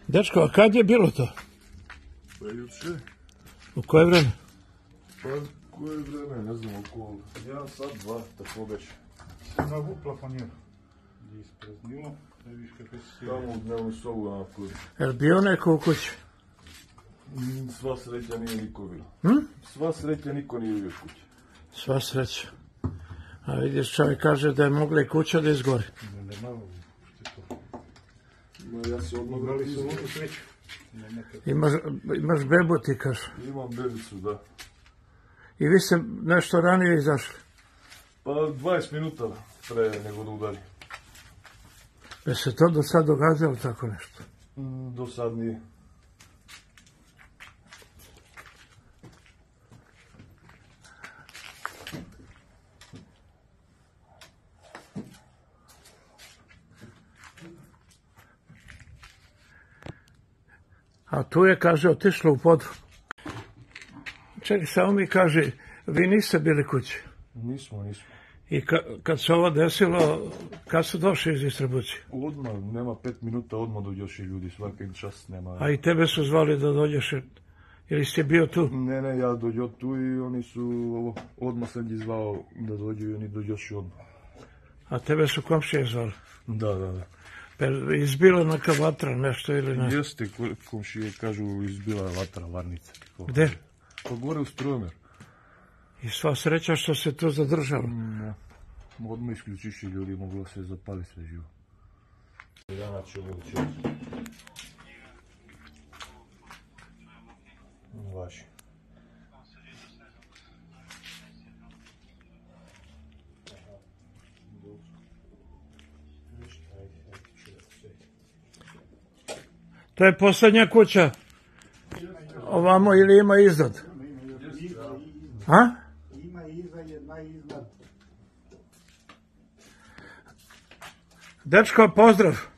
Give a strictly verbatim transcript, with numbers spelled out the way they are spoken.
Dečko, a kad je bilo to? Pa juče. U koje vreme? Pa koje vreme, ne znam, oko jedan sat, dva, tako već. Na ovu plafoniru. Gdje je ispraznilo, ne viš kako si... Tamo u dnevnu sobu onako. Je li bio neko u kući? Sva sreća nije niko bilo. Hm? Sva sreća niko nije bio u kući. Sva sreća. A vidiš, čovjek kaže da je mogla i kuća da izgori. Ne, ne, malo, što je to? Ma ja se odmah Brali su izgori. luku sreću. Ne, nekad. Imaš, imaš bebu, ti kaže. Imam bebicu, da. I vi ste nešto ranije izašli. Pa dvadeset minuta pre nego da udari. Je se to do sad događalo tako nešto? Mm, do sad nije. A tu je, kaže, otišlo u podru. Čekaj, samo mi kaže, vi niste bili kući. Nismo, nismo. I ka, kad se ovo desilo, kad su došli iz distribucije? Odmah, nema pet minuta, odmah dođoše ljudi, svaki čas nema. A i tebe su zvali da dođeš, ili si bio tu? Ne, ne, ja dođo tu i oni su, ovo, odmah sam ih zvao da dođu i oni dođoši odmah. A tebe su komšije zvali? Da, da, da. Pa izbila neka vatra, nešto ili ne? Jeste, komšije kažu izbila je vatra, varnica. Gde? Pa gore u Stromer. I sva sreća što se tu zadržalo. Ne. Odmah isključiši ljudi, moglo se zapali sve živo. Dana će ovo učiti. Vaši. To je posljednja kuća. Ovamo ili ima iznad? A? Ima iza jedna iznad. Dečko, pozdrav.